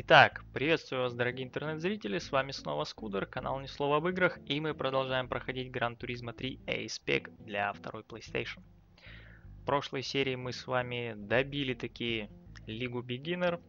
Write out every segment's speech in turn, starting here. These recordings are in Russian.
Итак, приветствую вас, дорогие интернет-зрители, с вами снова Скудер, канал Ни слова об играх, и мы продолжаем проходить Gran Turismo 3 A-Spec для второй PlayStation. В прошлой серии мы с вами добили такие Лигу Beginner.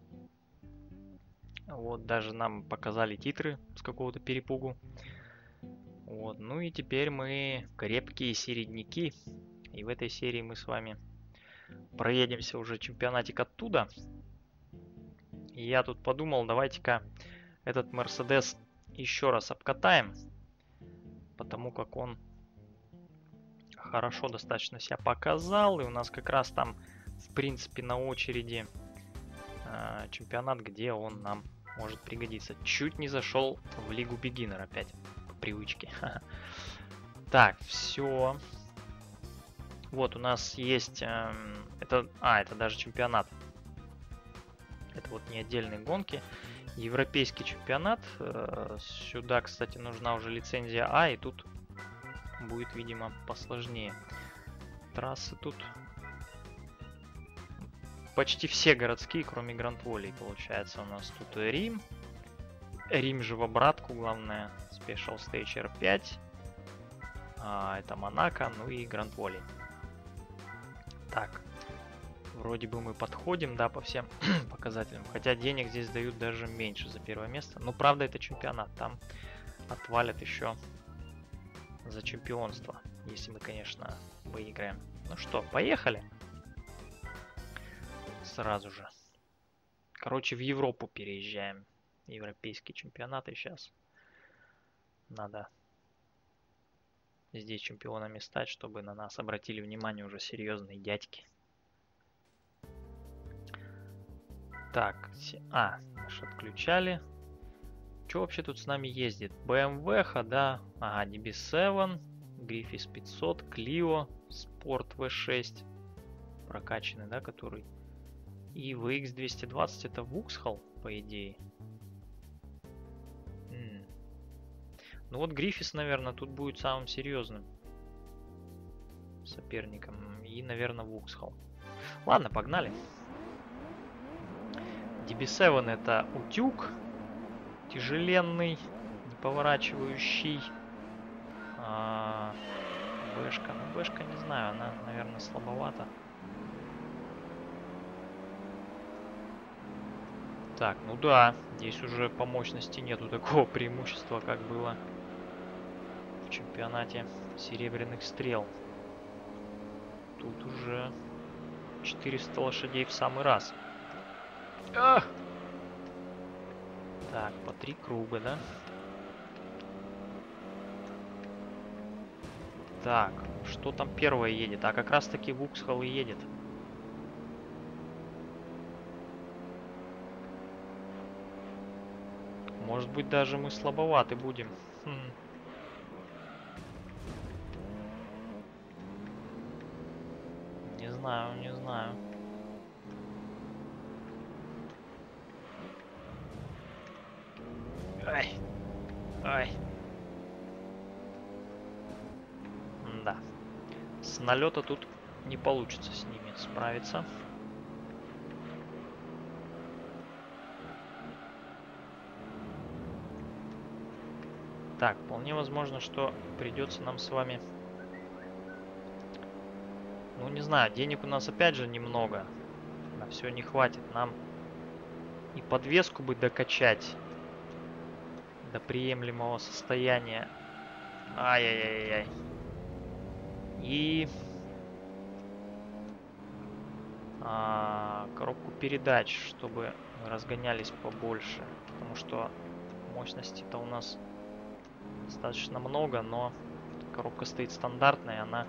Вот, даже нам показали титры с какого-то перепугу. Вот, ну и теперь мы крепкие середняки. И в этой серии мы с вами проедемся уже чемпионатик оттуда. И я тут подумал, давайте-ка этот Мерседес еще раз обкатаем, потому как он хорошо достаточно себя показал, и у нас как раз там, в принципе, на очереди чемпионат, где он нам может пригодиться. Чуть не зашел в Лигу Beginner опять, по привычке. Так, все. Вот у нас есть... это даже чемпионат. Это вот не отдельные гонки. Европейский чемпионат. Сюда, кстати, нужна уже лицензия А, и тут будет, видимо, посложнее. Трассы тут почти все городские, кроме Гранд-Воли, получается. У нас тут Рим. Рим же в обратку, главное. Special Stage R5. Это Монако, ну и Гранд-Воли. Так. Вроде бы мы подходим, да, по всем показателям. Хотя денег здесь дают даже меньше за первое место. Но правда это чемпионат. Там отвалят еще за чемпионство. Если мы, конечно, выиграем. Ну что, поехали. Сразу же. Короче, в Европу переезжаем. Европейские чемпионаты сейчас. Надо здесь чемпионами стать, чтобы на нас обратили внимание уже серьезные дядьки. Так, мы же отключали. Что вообще тут с нами ездит? BMW, да. Ага, DB7, Griffith 500, Clio, Sport V6. Прокачанный, да, который. И VX 220 это Vauxhall, по идее. Ну вот Griffith, наверное, тут будет самым серьезным соперником. И, наверное, Vauxhall. Ладно, погнали. DB7 это утюг. Тяжеленный, не поворачивающий. Бэшка. Ну, Бэшка, не знаю, она, наверное, слабовата. Так, ну да, здесь уже по мощности нету такого преимущества, как было в чемпионате Серебряных Стрел. Тут уже 400 лошадей в самый раз. Ах! Так, по 3 круга, да? Так, что там первое едет? А как раз таки Vauxhall и едет. Может быть, даже мы слабоваты будем. Не знаю, не знаю. Ай. Ай. Да. С налета тут не получится с ними справиться. Так, вполне возможно, что придется нам с вами... Ну, не знаю, денег у нас опять же немного. На все не хватит. Нам и подвеску бы докачать до приемлемого состояния. Ай-яй-яй-яй. И... коробку передач, чтобы разгонялись побольше. Потому что мощности-то у нас достаточно много, но коробка стоит стандартная, она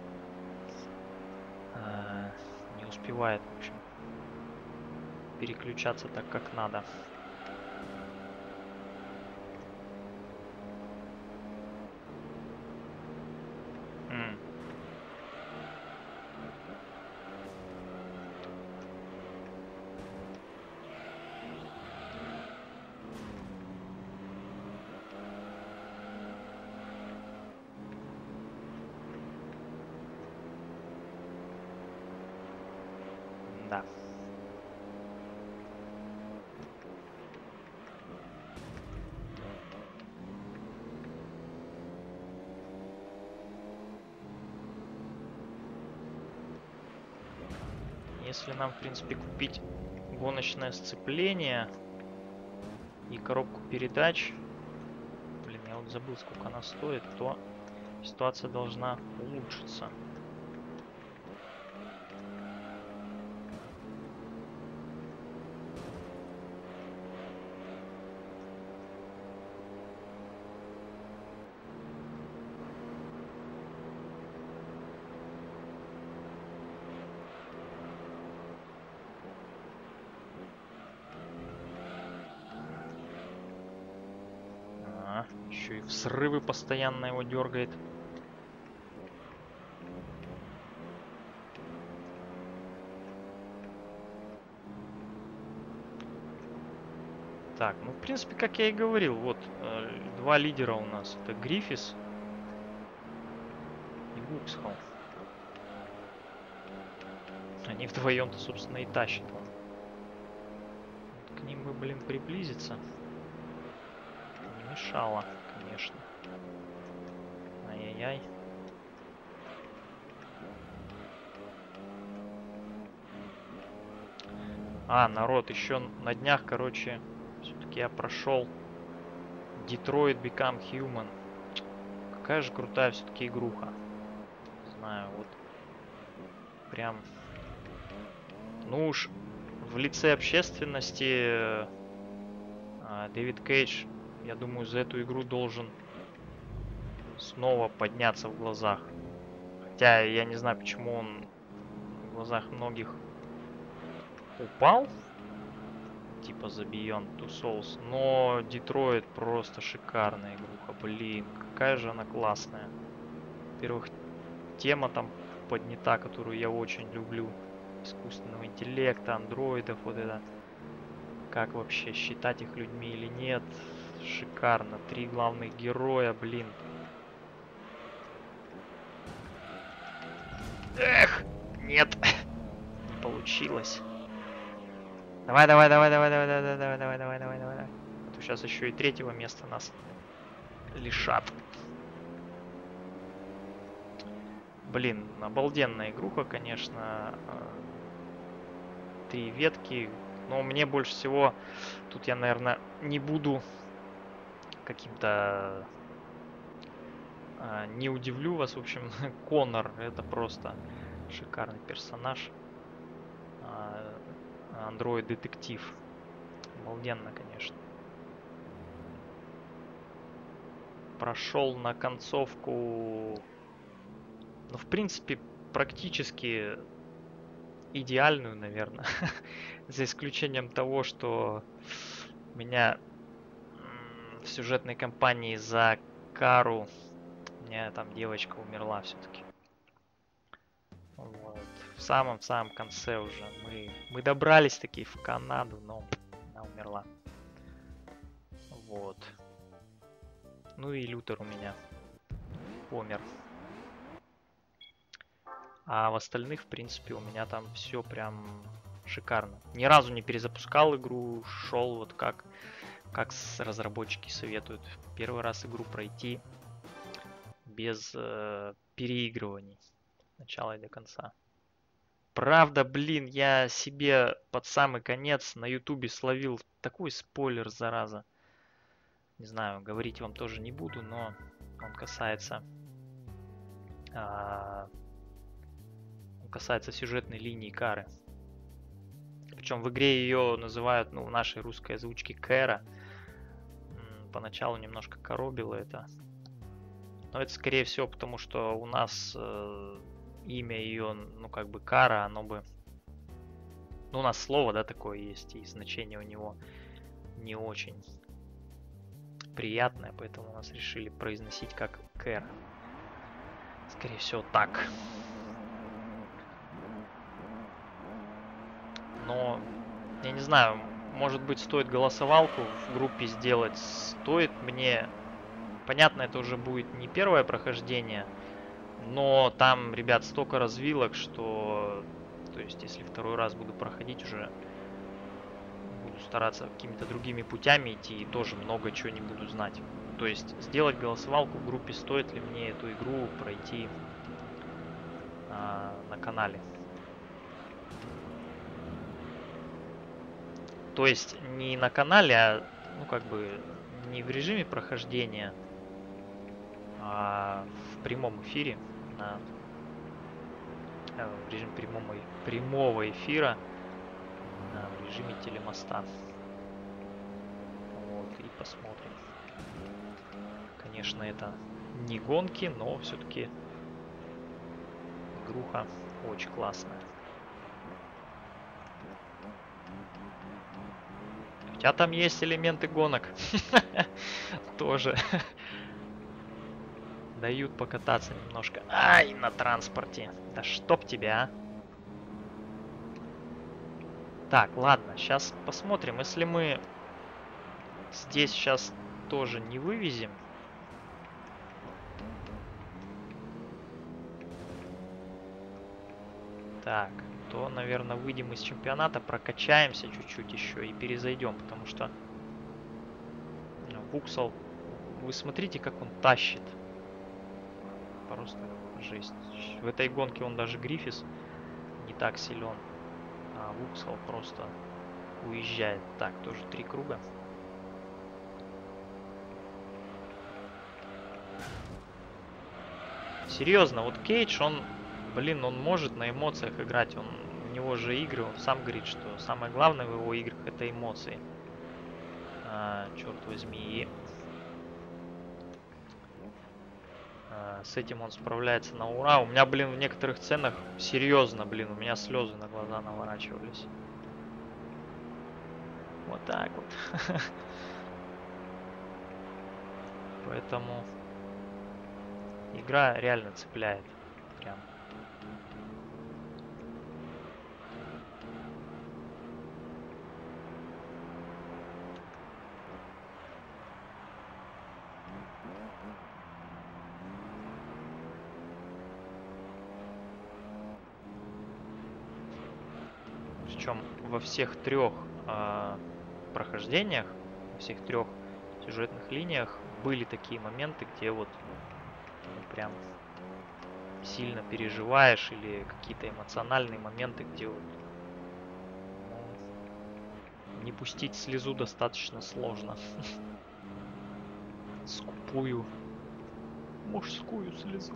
не успевает, в общем, переключаться так, как надо. Да. Если нам, в принципе, купить гоночное сцепление и коробку передач, блин, я вот забыл, сколько она стоит, то ситуация должна улучшиться. Еще и в срывы постоянно его дергает. Так, ну в принципе, как я и говорил, вот два лидера у нас. Это Гриффис и Вупсхолл. Они вдвоем-то, собственно, и тащат. Вот к ним бы, блин, приблизиться не мешало, конечно. Ай-яй-яй. Народ, еще на днях, короче, все-таки я прошел Detroit Become Human. Какая же крутая все-таки игруха. Не знаю, вот прям, ну уж в лице общественности Дэвид Кейдж, я думаю, за эту игру должен снова подняться в глазах. Хотя я не знаю, почему он в глазах многих упал. Типа за Beyond Two Souls. Но Детройт просто шикарная игруха. Блин, какая же она классная. Во-первых, тема там поднята, которую я очень люблю. Искусственного интеллекта, андроидов, вот это. Как вообще, считать их людьми или нет. Шикарно. 3 главных героя, блин. Эх, нет. Не получилось. Давай. А то сейчас еще и 3-го места нас лишат. Блин, обалденная игруха, конечно. 3 ветки. Но мне больше всего... Тут я, наверное, не буду каким-то... не удивлю вас. В общем, Коннор — это просто шикарный персонаж. Андроид-детектив. Обалденно, конечно. Прошел на концовку... Ну, в принципе, практически идеальную, наверное. За исключением того, что у меня в сюжетной кампании за Кару у меня там девочка умерла все-таки. Вот. В самом-самом конце уже мы добрались таки в Канаду, но она умерла. Вот. Ну и Лютер у меня умер. А в остальных, в принципе, у меня там все прям шикарно. Ни разу не перезапускал игру, шел вот как разработчики советуют. Первый раз игру пройти без переигрываний. От начала и до конца. Правда, блин, я себе под самый конец на ютубе словил такой спойлер, зараза. Не знаю, говорить вам тоже не буду, но он касается сюжетной линии Кары. Причем в игре ее называют, ну, в нашей русской озвучке Кэра. Поначалу немножко коробило это. Но это, скорее всего, потому что у нас имя ее, ну, как бы Кара, оно бы... Ну, у нас слово, да, такое есть, и значение у него не очень приятное, поэтому у нас решили произносить как Кэр. Скорее всего, так. Но, я не знаю, может быть, стоит голосовалку в группе сделать. Стоит мне... Понятно, это уже будет не первое прохождение, но там, ребят, столько развилок, что... То есть, если второй раз буду проходить, уже буду стараться какими-то другими путями идти и тоже много чего не буду знать. То есть, сделать голосовалку в группе, стоит ли мне эту игру пройти на канале. То есть не на канале, а ну как бы не в режиме прохождения, а в прямом эфире, в режиме прямого эфира, в режиме телемоста. Вот, и посмотрим. Конечно, это не гонки, но все-таки игруха очень классная. Хотя там есть элементы гонок. Тоже дают покататься немножко. Ай, на транспорте. Да чтоб тебя, а. Так, ладно, сейчас посмотрим. Если мы здесь сейчас тоже не вывезем. Так, то, наверное, выйдем из чемпионата, прокачаемся чуть-чуть еще и перезайдем, потому что Вуксал, вы смотрите, как он тащит. Просто жесть. В этой гонке он даже Гриффис не так силен, а Вуксал просто уезжает. Так, тоже 3 круга. Серьезно, вот Кейдж, он, блин, он может на эмоциях играть. У него же игры, он сам говорит, что самое главное в его играх это эмоции. Черт возьми. И с этим он справляется на ура. У меня, блин, в некоторых сценах серьезно, блин, у меня слезы на глаза наворачивались. Вот так вот. Поэтому игра реально цепляет. Прям. Причем во всех 3 прохождениях, во всех 3 сюжетных линиях были такие моменты, где вот прям сильно переживаешь, или какие-то эмоциональные моменты, где вот не пустить слезу достаточно сложно. Скупую мужскую слезу.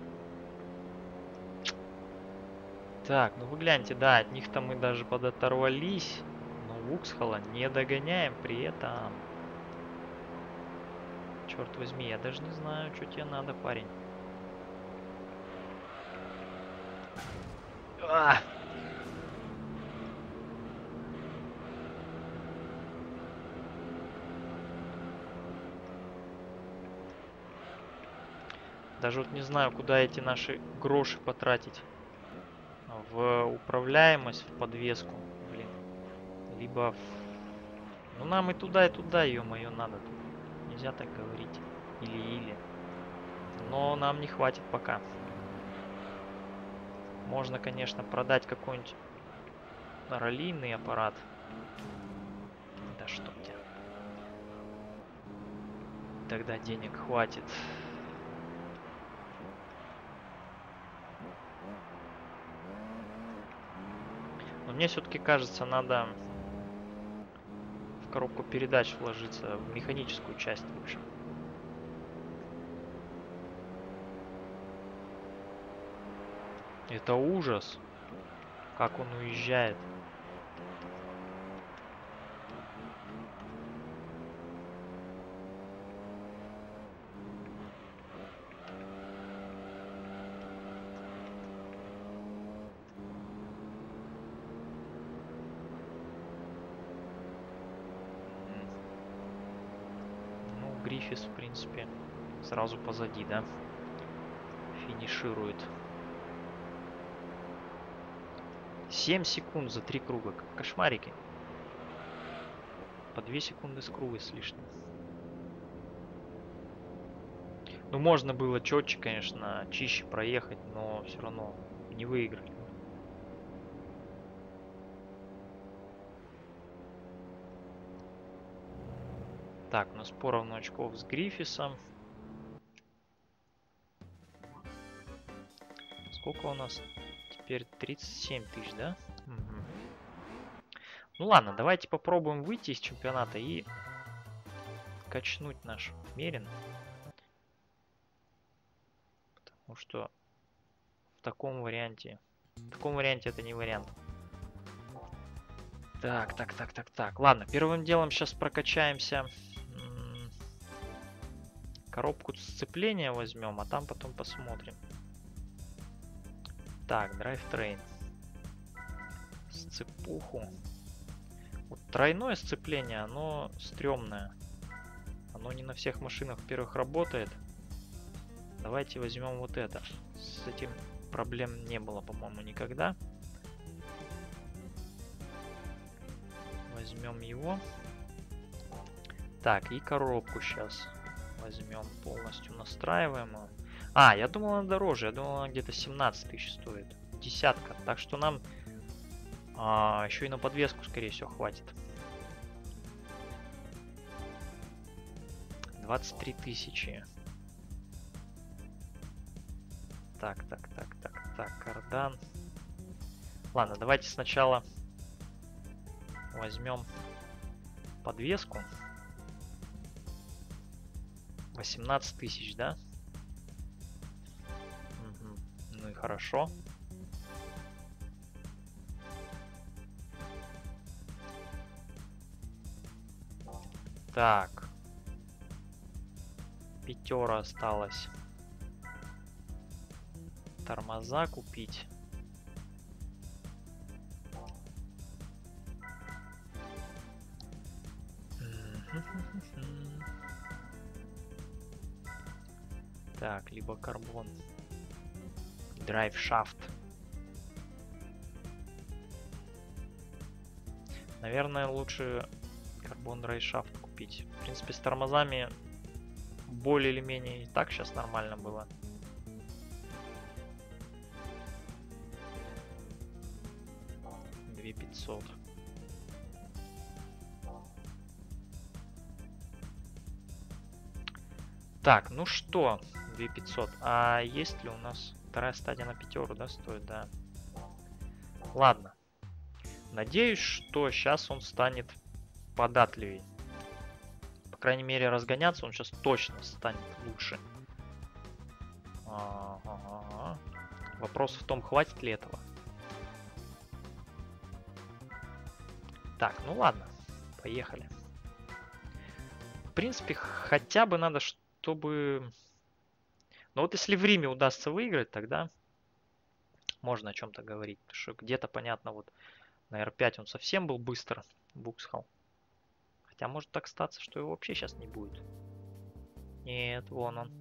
Так, ну вы гляньте, да, от них-то мы даже подоторвались, но Вуксхола не догоняем при этом. Черт возьми, я даже не знаю, что тебе надо, парень. Даже вот не знаю, куда эти наши гроши потратить. В управляемость, в подвеску, блин. Либо в... Ну нам и туда, ё-моё, надо. Тут нельзя так говорить. Или-или. Но нам не хватит пока. Можно, конечно, продать какой-нибудь раллийный аппарат. Да чтоб тебя. Тогда денег хватит. Но мне все-таки кажется, надо в коробку передач вложиться, в механическую часть лучше. Это ужас, как он уезжает. Гриффис, в принципе, сразу позади, да? Финиширует. 7 секунд за 3 круга. Кошмарики. По 2 секунды с круга с лишним. Ну, можно было четче, конечно, чище проехать, но все равно не выиграли. Так, у нас поровну очков с Гриффисом. Сколько у нас теперь? 37 тысяч, да? Угу. Ну ладно, давайте попробуем выйти из чемпионата и качнуть наш Мерин. Потому что в таком варианте это не вариант. Так. Ладно, первым делом сейчас прокачаемся. Коробку сцепления возьмем, а там потом посмотрим. Так, драйв-трейн. Сцепуху. Вот тройное сцепление, оно стрёмное. Оно не на всех машинах, во-первых, работает. Давайте возьмем вот это. С этим проблем не было, по-моему, никогда. Возьмем его. Так, и коробку сейчас возьмем, полностью настраиваемую. А, я думал, она дороже. Я думал, она где-то 17 тысяч стоит. Десятка. Так что нам еще и на подвеску, скорее всего, хватит. 23 тысячи. Так, кардан. Ладно, давайте сначала возьмем подвеску. 18 тысяч, да? Угу. Ну и хорошо. Так. Пятера осталось. Тормоза купить. Так, либо карбон. Драйв-шафт. Наверное, лучше карбон драйв-шафт купить. В принципе, с тормозами более или менее и так сейчас нормально было. $2500. Так, ну что, 2500. А есть ли у нас вторая стадия на пятеру, да, стоит, да? Ладно. Надеюсь, что сейчас он станет податливей. По крайней мере, разгоняться он сейчас точно станет лучше. Ага. Вопрос в том, хватит ли этого. Так, ну ладно. Поехали. В принципе, хотя бы надо, чтобы... Но вот если в Риме удастся выиграть, тогда можно о чем-то говорить. Потому что где-то, понятно, вот на R5 он совсем был быстро, Вуксхолл. Хотя может так статься, что его вообще сейчас не будет. Нет, вон он.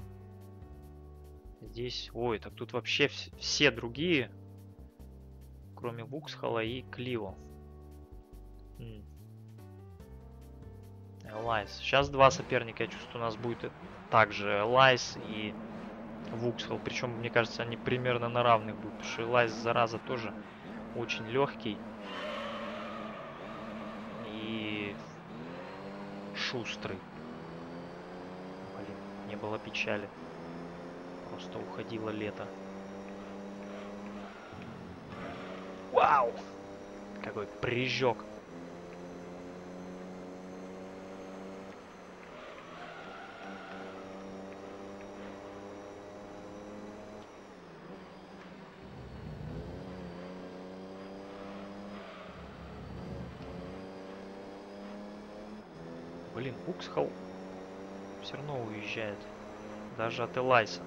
Здесь... Ой, так тут вообще все другие, кроме Вуксхолла и Клио. Элайс. Сейчас два соперника, я чувствую, у нас будет также Элайс и Вуксхолл. Причем, мне кажется, они примерно на равных будут. Потому что Элайс, зараза, тоже очень легкий. И шустрый. Блин, не было печали. Просто уходило лето. Вау! Какой прыжок. Блин, Вуксхолл все равно уезжает. Даже от Элайса.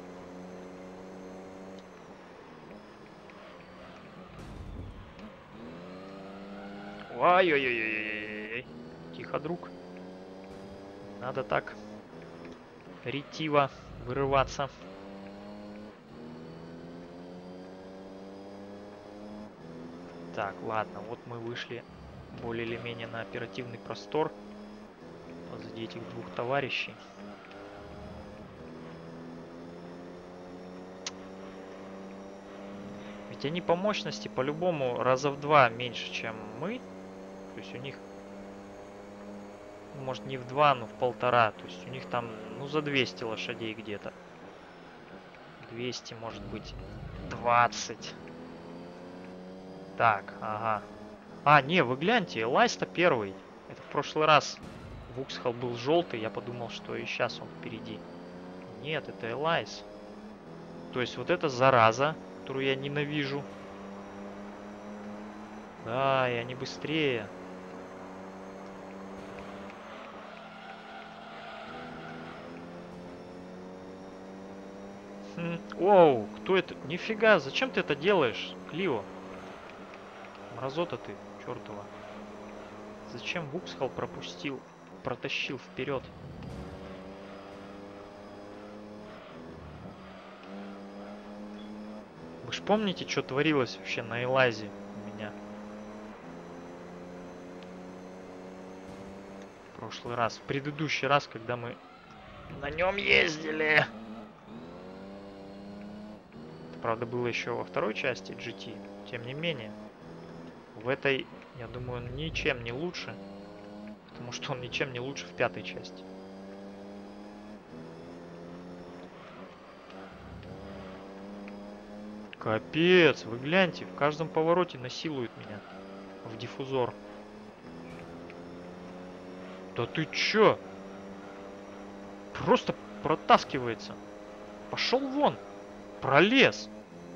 Ой-ой-ой-ой-ой-ой. Тихо, друг. Надо так ретиво вырываться. Так, ладно, вот мы вышли более или менее на оперативный простор. Позади этих двух товарищей. Ведь они по мощности по-любому раза в 2 меньше, чем мы. То есть у них, может, не в 2, но в 1,5. То есть у них там, ну, за 200 лошадей где-то. 200, может быть, 20. Так, ага. А, не, вы гляньте, Элайс-то первый. Это в прошлый раз Вуксхолл был желтый, я подумал, что и сейчас он впереди. Нет, это Элайс. То есть вот эта зараза, которую я ненавижу. Да, и они быстрее. Оу, кто это? Нифига, зачем ты это делаешь, Клио? Мразота ты, чертова. Зачем Вуксхолл протащил вперед? Вы ж помните, что творилось вообще на Элайзе у меня? В прошлый раз, в предыдущий раз, когда мы на нем ездили. Это, правда, было еще во второй части GT. Тем не менее, в этой, я думаю, он ничем не лучше. Потому что он ничем не лучше в пятой части. Капец, вы гляньте, в каждом повороте насилует меня в диффузор. Да ты чё? Просто протаскивается. Пошел вон. Пролез.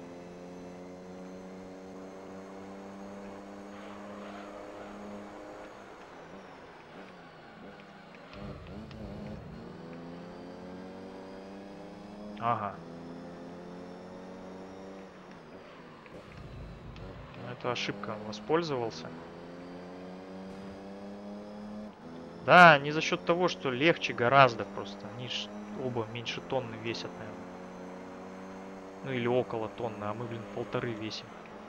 Ага. Это ошибка, он воспользовался. Да, не за счет того, что легче гораздо просто. Они ж оба меньше тонны весят, наверное. Ну или около тонны, а мы, блин, 1,5 весим.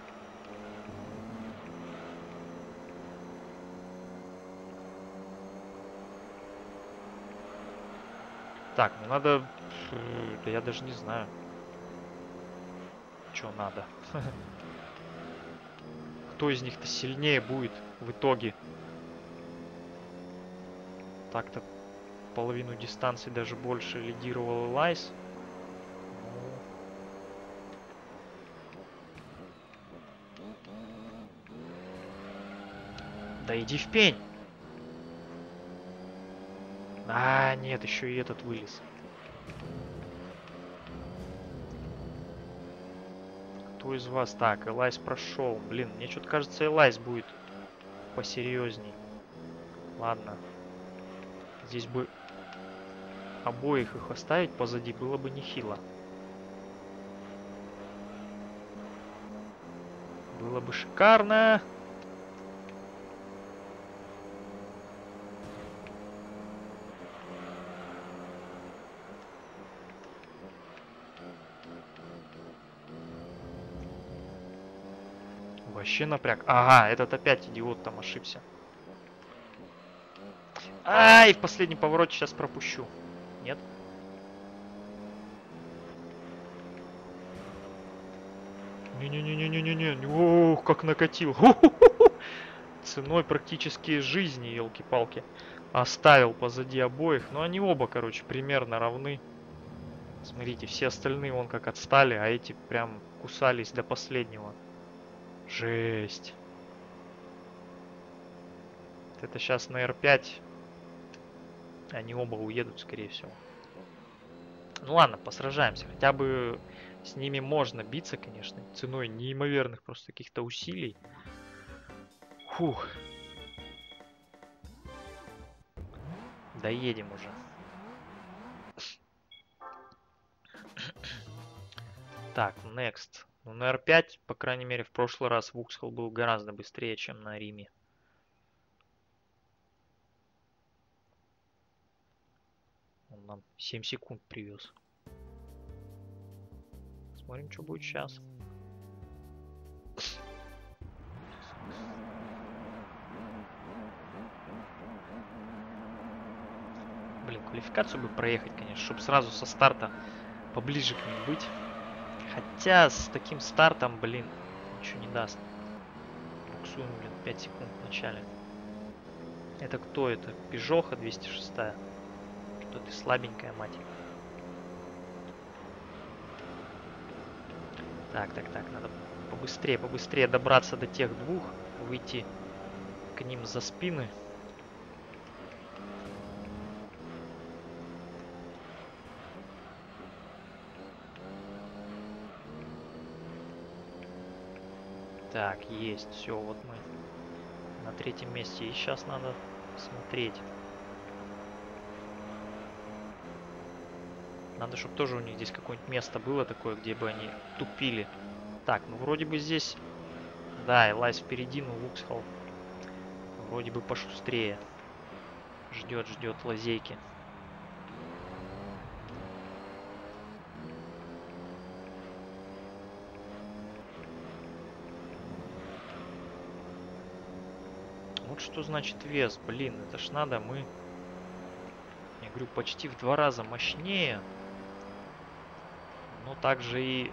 Так, ну надо... Да я даже не знаю. Что надо. Кто из них-то сильнее будет в итоге? Так-то половину дистанции, даже больше лидировал Элайс. Да иди в пень! А, нет, еще и этот вылез. Кто из вас? Так, Элайс прошел. Блин, мне что-то кажется, Элайс будет посерьезней. Ладно. Здесь бы обоих их оставить позади было бы нехило. Было бы шикарно. Вообще напряг. Ага, этот опять идиот там ошибся. Ай, в последнем повороте сейчас пропущу. Нет? Не-не-не-не-не-не-не. Ох, как накатил. Ценой практически жизни, елки-палки. Оставил позади обоих. Но они оба, короче, примерно равны. Смотрите, все остальные вон как отстали, а эти прям кусались до последнего. Жесть. Это сейчас на R5. Они оба уедут, скорее всего. Ну ладно, посражаемся. Хотя бы с ними можно биться, конечно. Ценой неимоверных просто каких-то усилий. Фух. Доедем уже. Так, next. Ну, на R5, по крайней мере, в прошлый раз Вуксхолл был гораздо быстрее, чем на Риме. Он нам 7 секунд привез. Смотрим, что будет сейчас. Блин, квалификацию бы проехать, конечно, чтобы сразу со старта поближе к ним быть. Хотя с таким стартом, блин, ничего не даст. Буксуем, блин, 5 секунд в начале. Это кто это? Пежоха 206. Что ты слабенькая, мать. Так, надо побыстрее добраться до тех двух, выйти к ним за спины. Так, есть, все, вот мы на 3-м месте. И сейчас надо смотреть. Надо, чтобы тоже у них здесь какое-нибудь место было такое, где бы они тупили. Так, ну вроде бы здесь... Да, Элайс впереди, но Вуксхолл вроде бы пошустрее. Ждет лазейки. Вот что значит вес. Блин, это ж надо, мы... Я говорю, почти в 2 раза мощнее. Но также и...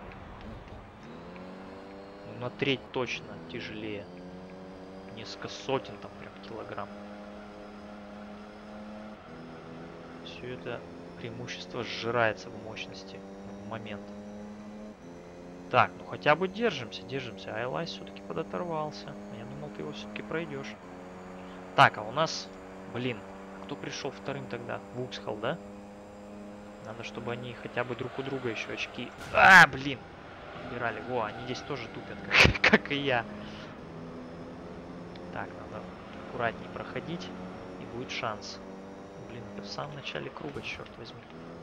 Ну, на треть точно тяжелее. Несколько сотен там прям килограмм. Все это преимущество сжирается в мощности в момент. Так, ну хотя бы держимся. А Элайс все-таки подоторвался. Я думал, ты его все-таки пройдешь. Так, а у нас... Блин, кто пришел вторым тогда? Вуксхолл, да? Надо, чтобы они хотя бы друг у друга еще очки... А, блин! Убирали. Во, они здесь тоже тупят, как и я. Так, надо аккуратнее проходить, и будет шанс. Блин, это в самом начале круга, черт возьми.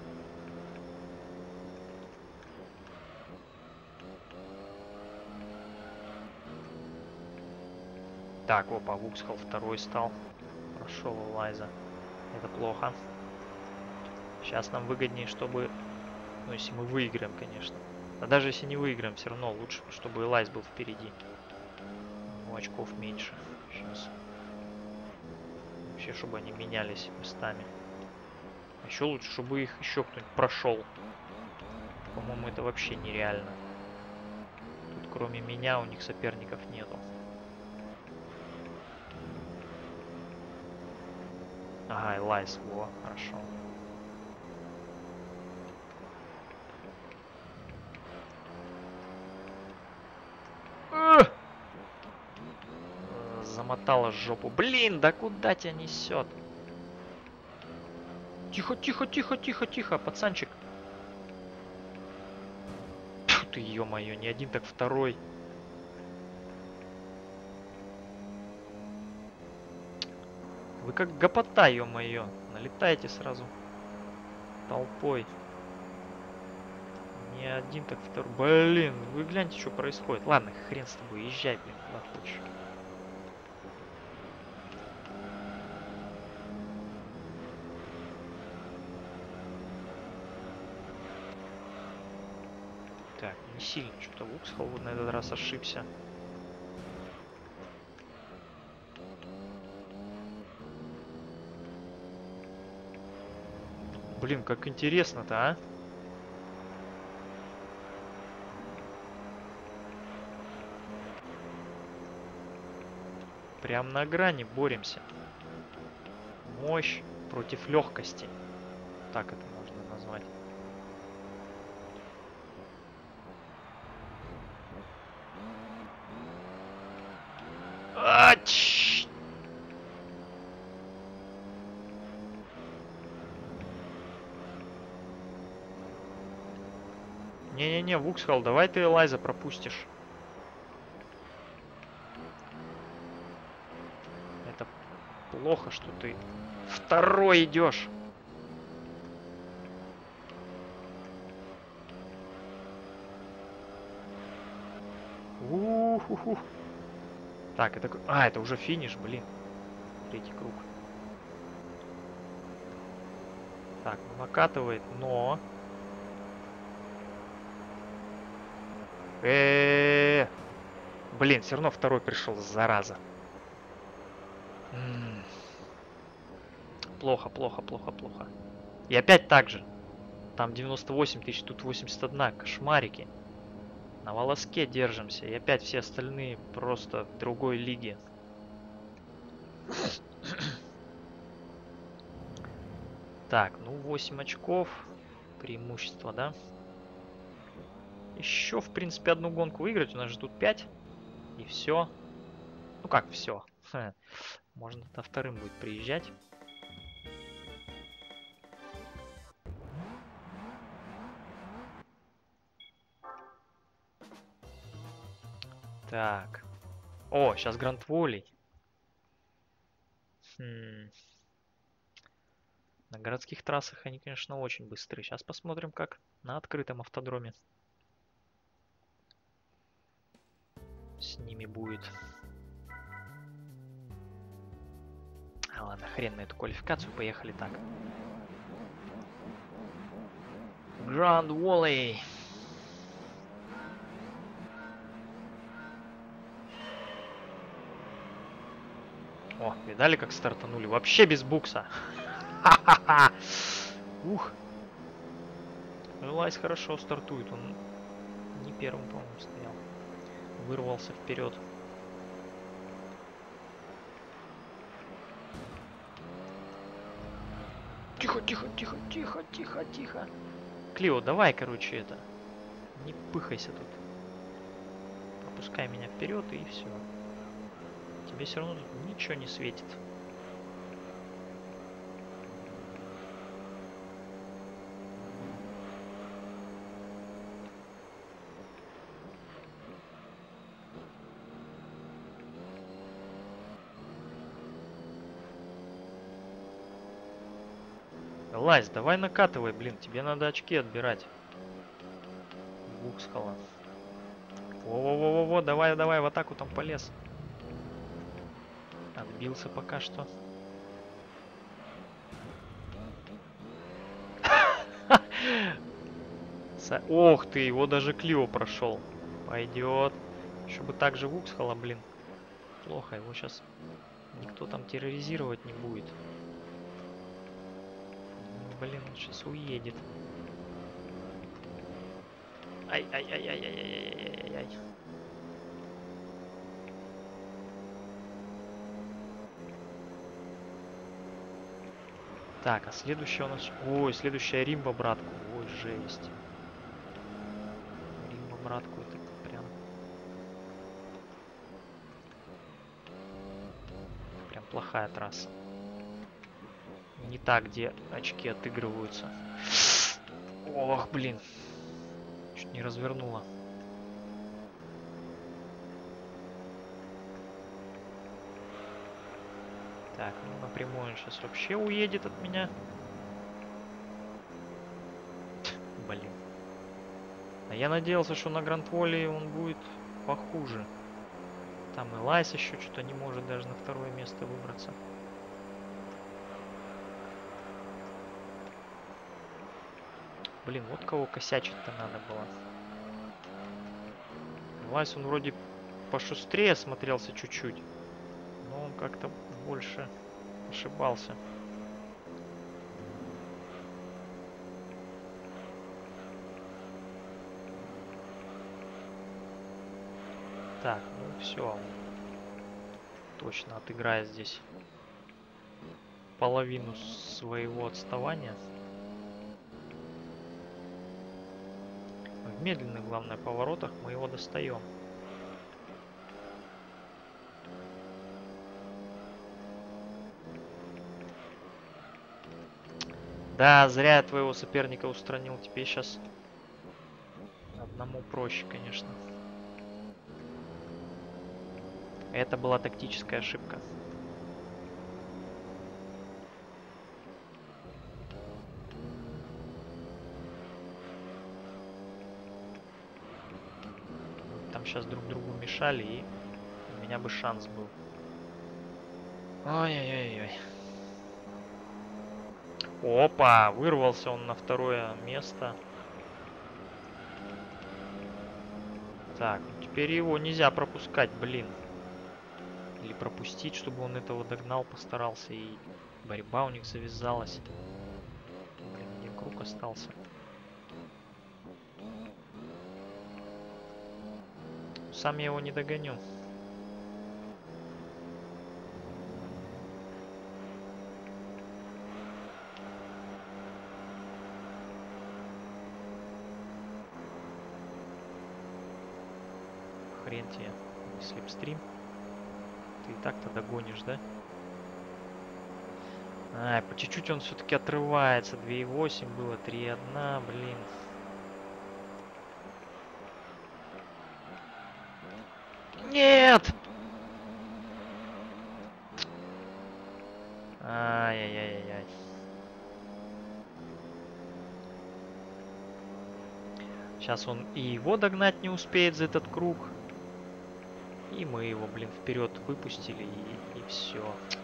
Так, опа, Вуксхолл второй стал. Прошел Элайза. Это плохо. Сейчас нам выгоднее, чтобы... Ну, если мы выиграем, конечно. А даже если не выиграем, все равно лучше, чтобы Элайз был впереди. Ну, очков меньше. Сейчас. Вообще, чтобы они менялись местами. А еще лучше, чтобы их еще кто-нибудь прошел. По-моему, это вообще нереально. Тут кроме меня у них соперников нету. Ага, Элайз, во, хорошо. Замотала жопу. Блин, да куда тебя несет? Тихо, тихо, тихо, тихо, тихо, пацанчик. Тьфу ты, ё-моё, не один, так второй. Вы как гопота, ё-моё. Налетаете сразу толпой. Не один, так второй. Блин, вы гляньте, что происходит. Ладно, хрен с тобой, езжай, блин, куда хочешь. Так, не сильно что-то Вуксхолл на этот раз ошибся. Блин, как интересно-то, а? Прям на грани боремся. Мощь против легкости. Так это можно назвать. Не-не-не, Вуксхолл, давай ты Элайза пропустишь. Это плохо, что ты второй идешь. У-ху-ху. Так, это... А, это уже финиш, блин. Третий круг. Так, накатывает, но... Блин, все равно второй пришел, зараза. Плохо, плохо, плохо, плохо. И опять так же. Там 98 тысяч, тут 81. Кошмарики. На волоске держимся. И опять все остальные просто в другой лиге. Так, ну 8 очков. Преимущество, да? Еще, в принципе, одну гонку выиграть. У нас же тут 5. И все. Ну как все? Ха, можно тогда вторым будет приезжать. Так. О, сейчас Гранд Волей. На городских трассах они, конечно, очень быстрые. Сейчас посмотрим, как на открытом автодроме с ними будет. А ладно, хрен на эту квалификацию, поехали так. Гранд Волей. О, видали, как стартанули? Вообще без букса. Ха-ха-ха. Ух. Лайс хорошо стартует. Он не первым, по-моему, стоял. Вырвался вперед. Тихо, тихо, тихо, тихо, тихо, тихо. Клио, давай, короче, это. Не пыхайся тут. Пропускай меня вперед и все. Тебе все равно ничего не светит. Лазь, давай накатывай, блин, тебе надо очки отбирать. Буксхола. Во-во-во-во, давай, давай, в атаку там полез. Отбился пока что. Ох ты, его даже Клио прошел. Пойдет. Еще бы так же Вуксхола, блин. Плохо, его сейчас никто там терроризировать не будет. Блин, он сейчас уедет. Ай-ай-ай-ай-ай-ай-ай-ай-ай. Так, а следующая у нас... Ой, следующая Римба, братку. Ой, жесть. Римба, братку, это прям плохая трасса. Не так, где очки отыгрываются. Ох, блин. Чуть не развернула. Так, ну напрямую он сейчас вообще уедет от меня. Блин. А я надеялся, что на Гранд-Воле он будет похуже. Там и Лайс еще что-то не может даже на второе место выбраться. Блин, вот кого косячить-то надо было. Лайс, он вроде пошустрее смотрелся чуть-чуть. Но он как-то больше ошибался. Так, ну все. Точно отыграет здесь половину своего отставания. В медленных, главное, поворотах мы его достаем. Да, зря я твоего соперника устранил. Теперь сейчас одному проще, конечно. Это была тактическая ошибка. Там сейчас друг другу мешали, и у меня бы шанс был. Ой-ой-ой-ой. Опа! Вырвался он на второе место. Так, теперь его нельзя пропускать, блин. Или пропустить, чтобы он этого догнал, постарался. И борьба у них завязалась. Блин, где круг остался? Сам я его не догоню. Хрен тебе, слепстрим. Ты и так-то догонишь, да? Ай, по чуть-чуть он все-таки отрывается. 2,8 было, 3,1, блин. Нет! Ай-яй-яй-яй. Сейчас он и его догнать не успеет за этот круг. И мы его, блин, вперед выпустили, и все.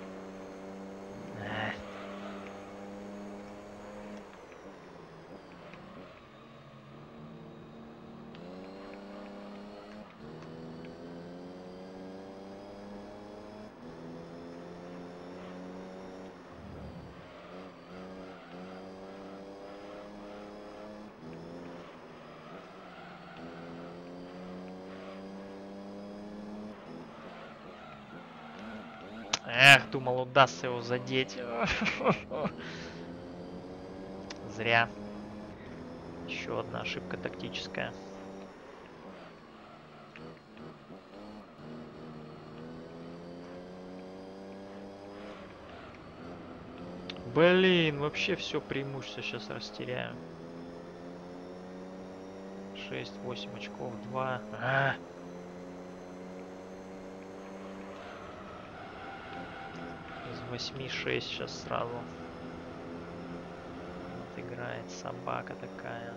Эх, думал, удастся его задеть. Зря. Еще одна ошибка тактическая. Блин, вообще все преимущество сейчас растеряю. 6-8 очков, 2. Из 8 6 сейчас сразу. Вот играет собака такая.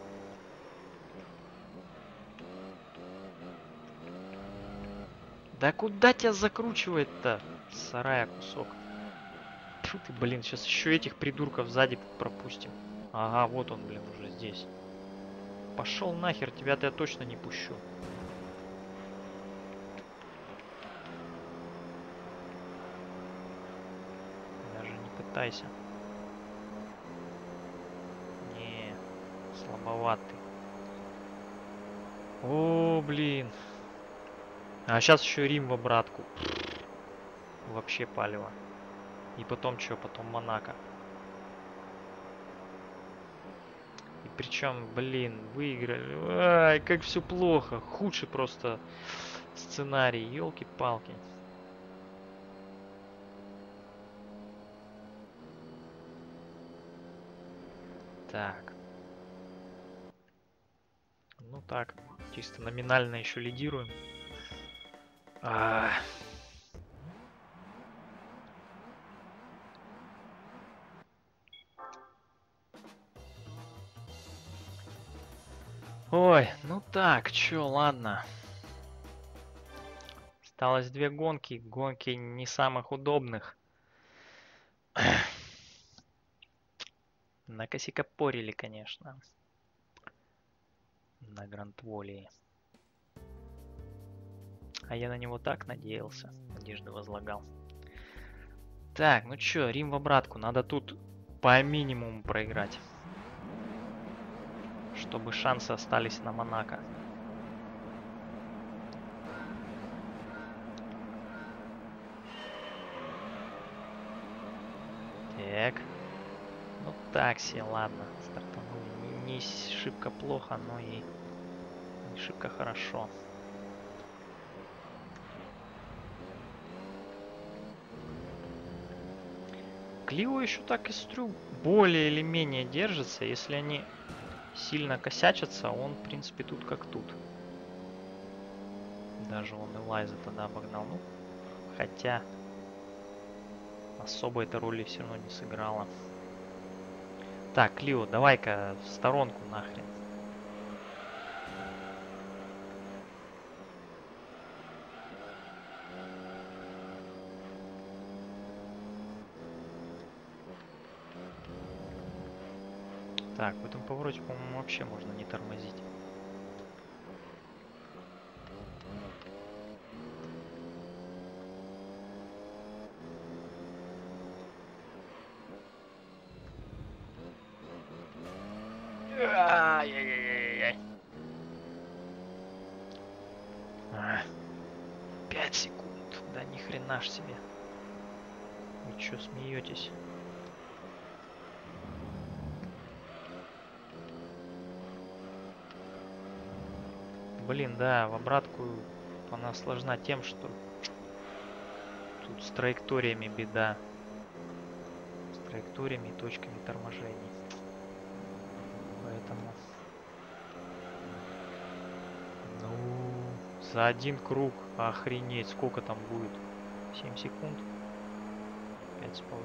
Да куда тебя закручивает-то? Сарая кусок. Фу ты, блин, сейчас еще этих придурков сзади пропустим. Ага, вот он, блин, уже здесь. Пошел нахер, тебя-то я точно не пущу. Даже не пытайся. Не, слабоватый. О, блин. А сейчас еще Рим в обратку. Вообще палево. И потом что? Потом Монако. И причем, блин, выиграли. Ай, как все плохо. Худший просто сценарий. Елки-палки. Так. Ну так. Чисто номинально еще лидируем. Ой, ну так, чё, ладно. Осталось 2 гонки. Гонки не самых удобных. Накосикопорили, конечно. На Гранд-Волии. А я на него так надеялся. Надежды возлагал. Так, ну чё, Рим в обратку. Надо тут по минимуму проиграть. Чтобы шансы остались на Монако. Так. Ну так себе, ладно. Стартанули не шибко плохо, но и не шибко хорошо. Клио еще так и стрю более или менее держится. Если они сильно косячатся, он, в принципе, тут как тут. Даже он и Лайза тогда обогнал. Ну, хотя особо эта роли все равно не сыграла. Так, Клио, давай-ка в сторонку нахрен. Так, в этом повороте, по-моему, вообще можно не тормозить. Ай-яй-яй-яй-яй. 5 секунд. Да ни хрена ж себе. Вы чё смеетесь? Блин, да, в обратку она сложна тем, что Тут с траекториями беда. С траекториями и точками торможений. Поэтому... Ну, за один круг, охренеть, сколько там будет? 7 секунд? 5,5.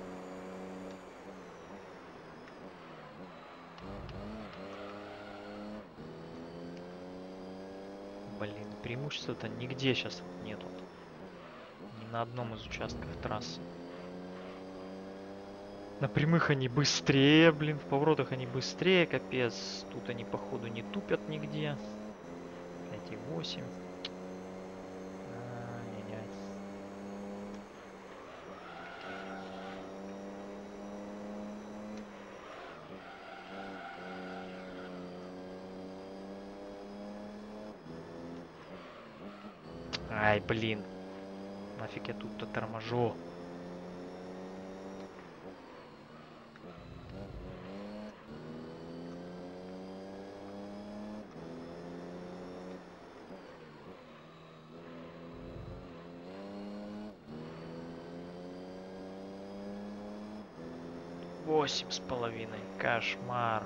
Блин, преимущества-то нигде сейчас нету. Ни на одном из участков трассы. На прямых они быстрее, блин, в поворотах они быстрее, капец. Тут они, походу, не тупят нигде. 5,8. Ай-яй-яй. Ай, блин. Нафиг я тут-то торможу. Восемь с половиной. Кошмар.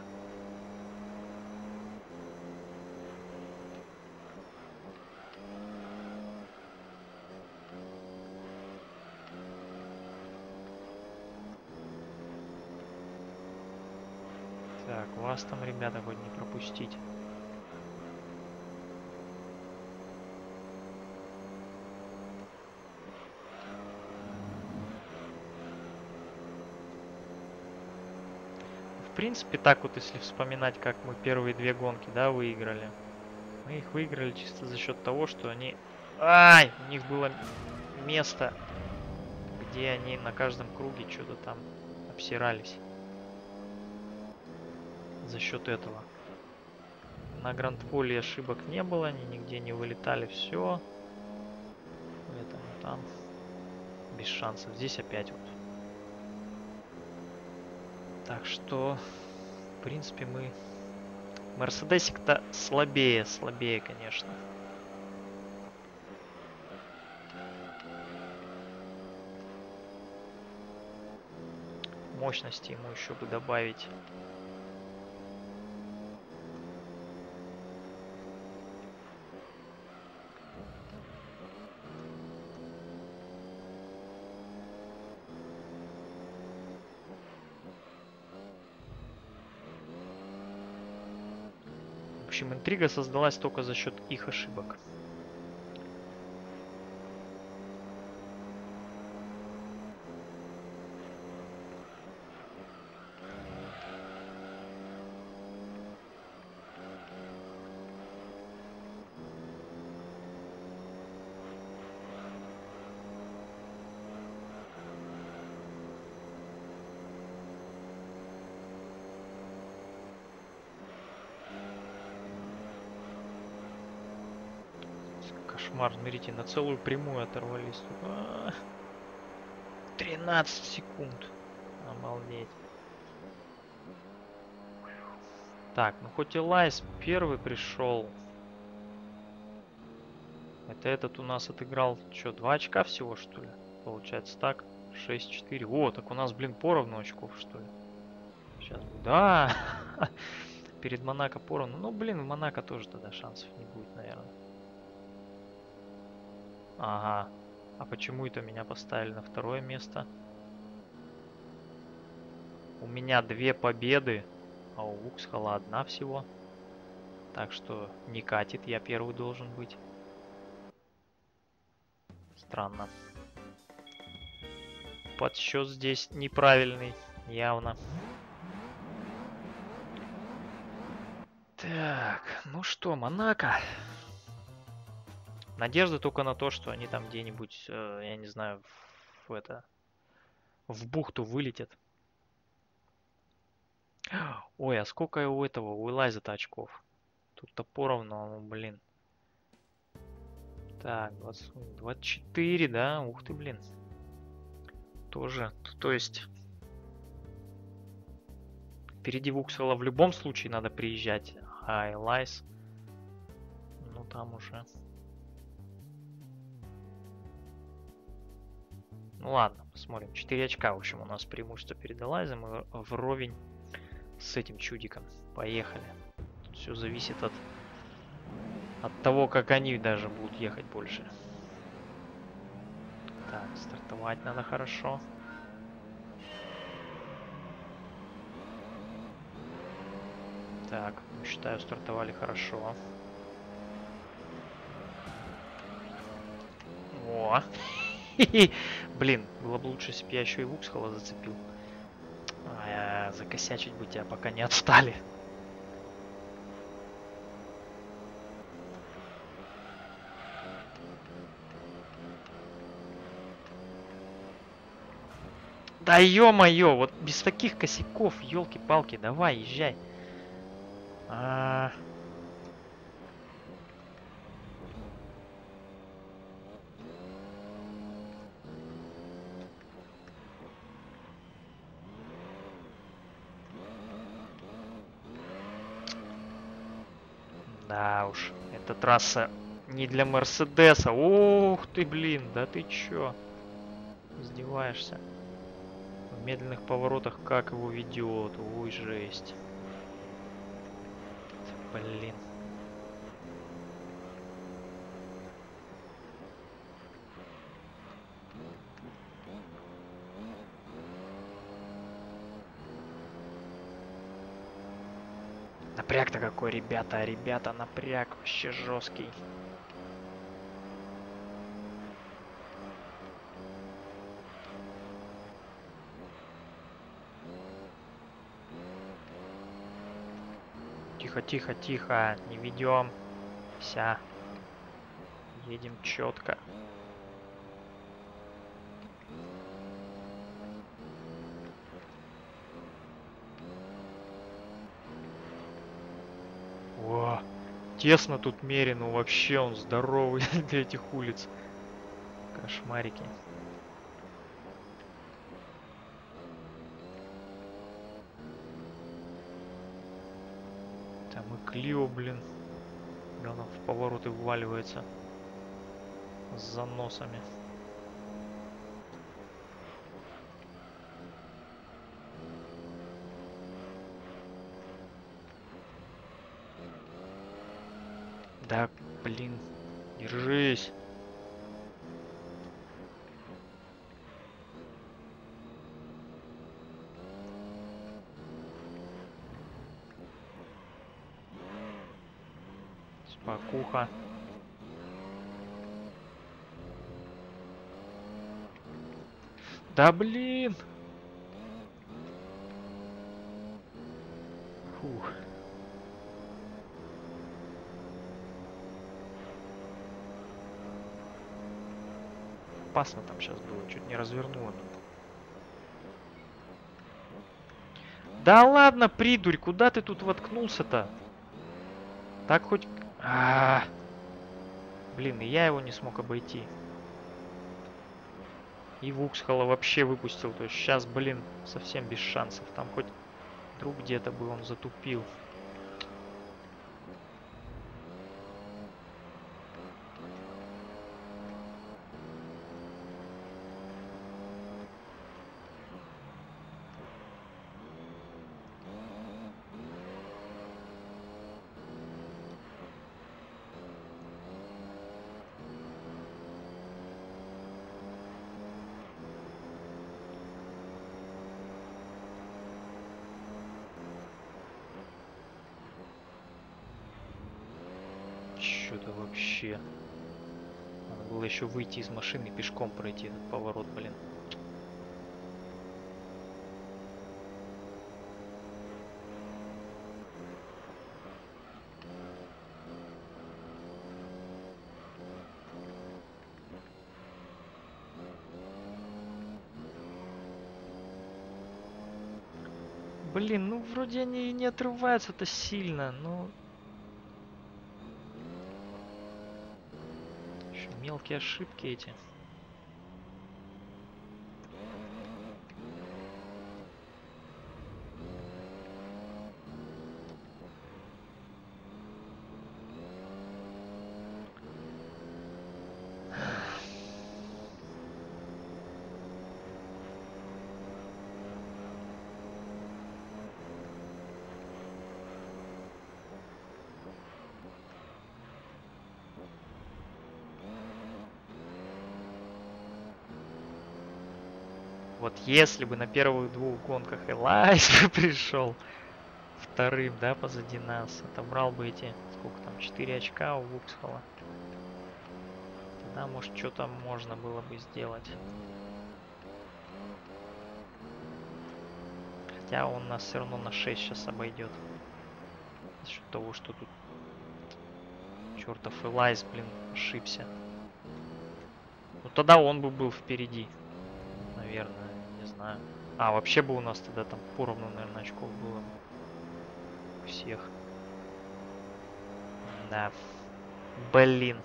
Так, вас там, ребята, хоть не пропустить. В принципе, так вот, если вспоминать, как мы первые две гонки, да, выиграли. Мы их выиграли чисто за счет того, что они... Ай! У них было место, где они на каждом круге что-то там обсирались. За счет этого. На Гранд-поле ошибок не было, они нигде не вылетали, все. Поэтому там без шансов. Здесь опять вот. Так что, в принципе, мы... Мерседесик-то слабее, конечно. Мощности ему еще бы добавить. В общем, интрига создалась только за счет их ошибок. Кошмар, смотрите, на целую прямую оторвались. 13 секунд. Обалдеть. Так, ну хоть и Лайс первый пришел. Это этот у нас отыграл, что, 2 очка всего, что ли? Получается так, 6-4. О, так у нас, блин, поровну очков, что ли? Сейчас, да. Перед Монако поровну. Ну, блин, в Монако тоже тогда шансов не будет, наверное. Ага. А почему это меня поставили на второе место? У меня 2 победы, а у Вуксхола 1 всего. Так что не катит, я первый должен быть. Странно. Подсчет здесь неправильный, явно. Так, ну что, Монако. Надежда только на то, что они там где-нибудь, я не знаю, в бухту вылетят. Ой, а сколько у этого, у Элайза-то очков? Тут-то поровну, блин. Так, 24, да? Ух ты, блин. Тоже, то есть... Впереди Вуксела в любом случае надо приезжать. А Элайз... Ну, там уже... Ну ладно, посмотрим. 4 очка, в общем, у нас преимущество перед Элайзом и вровень с этим чудиком. Поехали. Тут все зависит от того, как они даже будут ехать больше. Так, стартовать надо хорошо. Так, считаю, стартовали хорошо. О! Блин, было бы лучше, если бы я еще и Вуксхола зацепил. Закосячить бы тебя, пока не отстали. Да ё-моё, вот без таких косяков, елки-палки, давай, езжай. Да уж, эта трасса не для Мерседеса. Ух ты, блин, да ты чё? Издеваешься? В медленных поворотах как его ведет? Ой, жесть. Блин. Напряг-то какой, ребята, ребята, напряг вообще жесткий. Тихо, тихо, тихо, не ведем. Вся. Едем четко. О, тесно тут мерено, вообще он здоровый для этих улиц. Кошмарики. Там и Клио, блин. Она в повороты вваливается. С заносами. Да, блин. Держись. Спокуха. Да блин. Фух. Опасно там сейчас было, чуть не развернуло. Да ладно, придурь, куда ты тут воткнулся-то? Так хоть... Блин, и я его не смог обойти. И Вуксхола вообще выпустил. То есть сейчас, блин, совсем без шансов. Там хоть друг где-то был, он затупил. Что-то вообще. Надо было еще выйти из машины и пешком пройти этот поворот, блин. Блин, ну вроде они и не отрываются-то сильно, но... Еще мелкие ошибки эти. Вот если бы на первых двух гонках Элайс пришел вторым, да, позади нас, отобрал бы эти, сколько там, 4 очка у Вуксхола, тогда, может, что-то можно было бы сделать. Хотя он нас все равно на 6 сейчас обойдет. За счет того, что тут чертов Элайс, блин, ошибся. Ну тогда он бы был впереди. Наверное, не знаю. А, вообще бы у нас тогда там поровну, наверное, очков было. У всех. Да. Блин.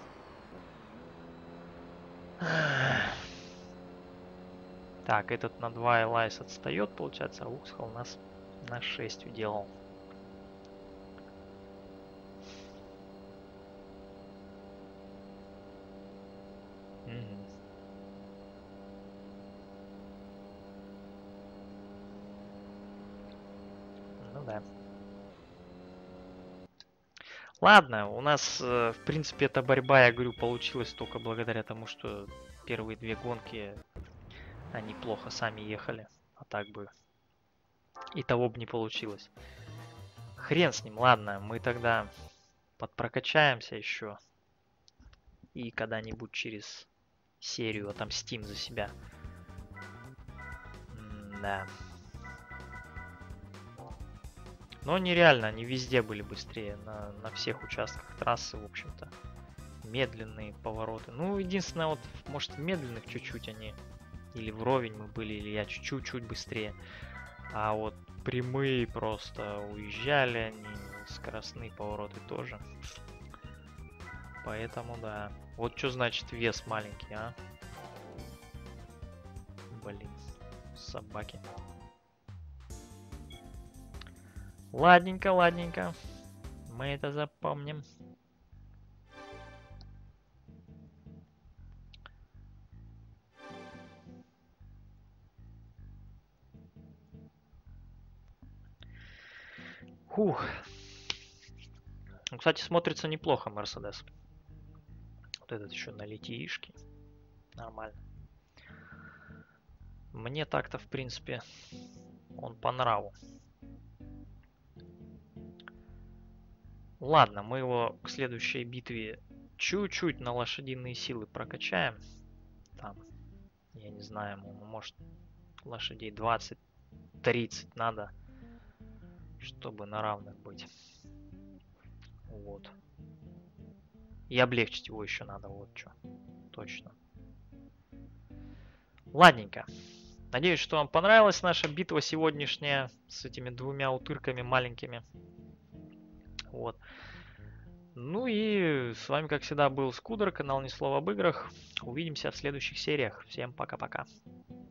Так, этот на 2 Элайс отстает, получается, а Уксхол нас на 6 уделал. Ну да. Ладно, у нас, в принципе, эта борьба, я говорю, получилась только благодаря тому, что первые две гонки они плохо сами ехали. А так бы и того бы не получилось. Хрен с ним, ладно, мы тогда подпрокачаемся еще. И когда-нибудь через серию отомстим за себя. Да. Но нереально, они везде были быстрее. На всех участках трассы, в общем-то. Медленные повороты. Ну, единственное, вот, может, в медленных чуть-чуть они... Или вровень мы были, или я чуть-чуть быстрее. А вот прямые просто уезжали они, скоростные повороты тоже. Поэтому да. Вот что значит вес маленький, а? Блин, собаки. Ладненько, ладненько. Мы это запомним. Фух. Ну, кстати, смотрится неплохо Мерседес. Вот этот еще на литиишке. Нормально. Мне так-то, в принципе, он по нраву. Ладно, мы его к следующей битве чуть-чуть на лошадиные силы прокачаем. Там, я не знаю, может, лошадей 20-30 надо, чтобы на равных быть. Вот. И облегчить его еще надо, вот что. Точно. Ладненько. Надеюсь, что вам понравилась наша битва сегодняшняя с этими двумя утырками маленькими. Вот. Ну и с вами, как всегда, был Скудер, канал Ни Слова об играх. Увидимся в следующих сериях. Всем пока-пока.